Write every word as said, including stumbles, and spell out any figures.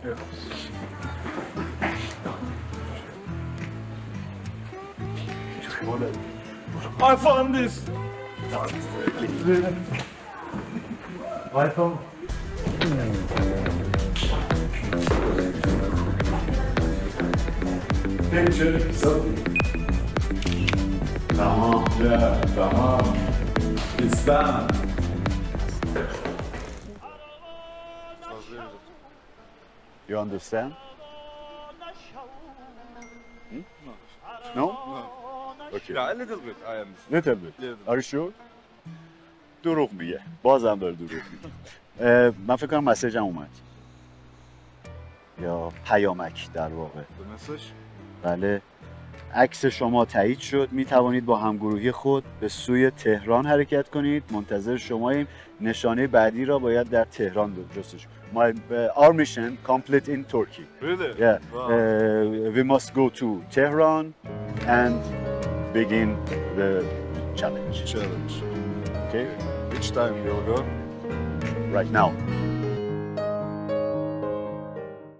Yes. I found this. I found. Picture selfie. Tamam, yeah, tamam. It's done. You understand? Hmm? No. No? No. Okay. Yeah, a little bit. I am. Little bit. Little. Are you sure? دروغ میگه. بازم داره دروغ میگه. من فکر کنم مسیجم اومد. یا پیامک در واقع. The message. بله. عکس شما تایید شد. می توانید با همگروهی خود به سوی تهران حرکت کنید. منتظر شماییم. نشانه بعدی را باید در تهران جستجو. My uh, our mission complete in Turkey. Really? Yeah. Wow. Uh, we must go to Tehran and begin the challenge. Challenge. Okay? Which time you'll go? Right now.